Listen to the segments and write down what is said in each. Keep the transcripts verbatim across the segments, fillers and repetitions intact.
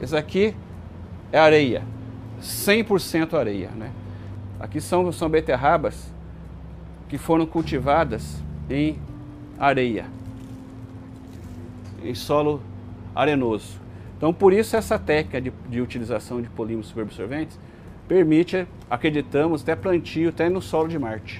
Esse aqui é areia, cem por cento areia, né? Aqui são, são beterrabas que foram cultivadas em areia, em solo arenoso. Então, por isso essa técnica de, de utilização de polímeros superabsorventes permite, acreditamos, até plantio até no solo de Marte.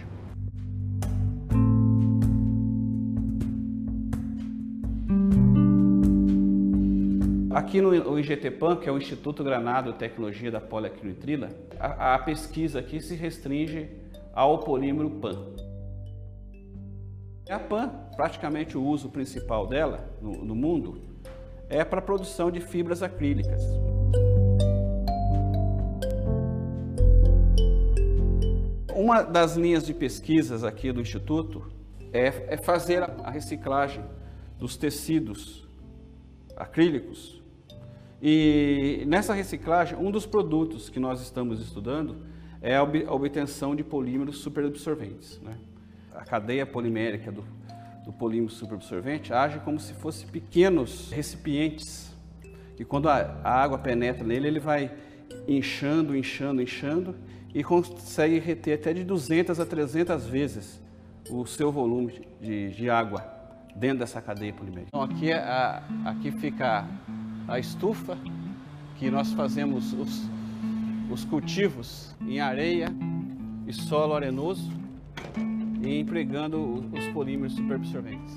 Aqui no I G T P A M, que é o Instituto Granado de Tecnologia da Poliacrilitrila, a, a pesquisa aqui se restringe ao polímero P A M. A P A M, praticamente o uso principal dela no, no mundo, é para a produção de fibras acrílicas. Uma das linhas de pesquisas aqui do Instituto é, é fazer a reciclagem dos tecidos acrílicos. E nessa reciclagem, um dos produtos que nós estamos estudando é a obtenção de polímeros superabsorventes, né? A cadeia polimérica do, do polímero superabsorvente age como se fossem pequenos recipientes, e quando a, a água penetra nele, ele vai inchando, inchando, inchando, e consegue reter até de duzentas a trezentas vezes o seu volume de, de água dentro dessa cadeia polimérica. Então aqui, é a, aqui fica a estufa, que nós fazemos os, os cultivos em areia e solo arenoso, e empregando os polímeros superabsorventes.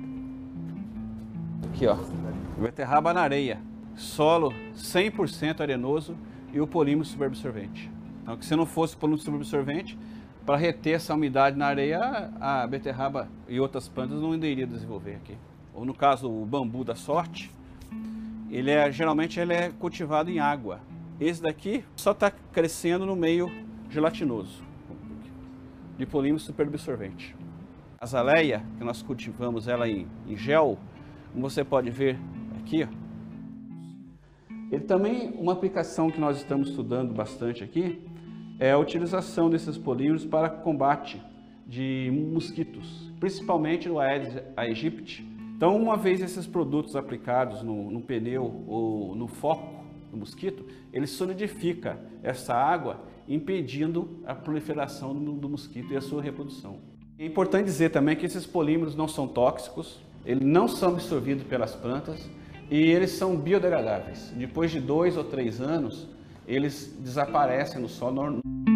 Aqui, ó, beterraba na areia, solo cem por cento arenoso e o polímero superabsorvente. Então, que se não fosse o polímero superabsorvente, para reter essa umidade na areia, a beterraba e outras plantas não iriam desenvolver aqui. Ou no caso, o bambu da sorte, ele é, geralmente ele é cultivado em água. Esse daqui só está crescendo no meio gelatinoso, de polímero superabsorvente. A azaleia, que nós cultivamos ela em, em gel, como você pode ver aqui, ó. Ele também, uma aplicação que nós estamos estudando bastante aqui, é a utilização desses polímeros para combate de mosquitos, principalmente no Aedes aegypti. Então, uma vez esses produtos aplicados no, no pneu ou no foco do mosquito, ele solidifica essa água, impedindo a proliferação do, do mosquito e a sua reprodução. É importante dizer também que esses polímeros não são tóxicos, eles não são absorvidos pelas plantas e eles são biodegradáveis. Depois de dois ou três anos, eles desaparecem no solo.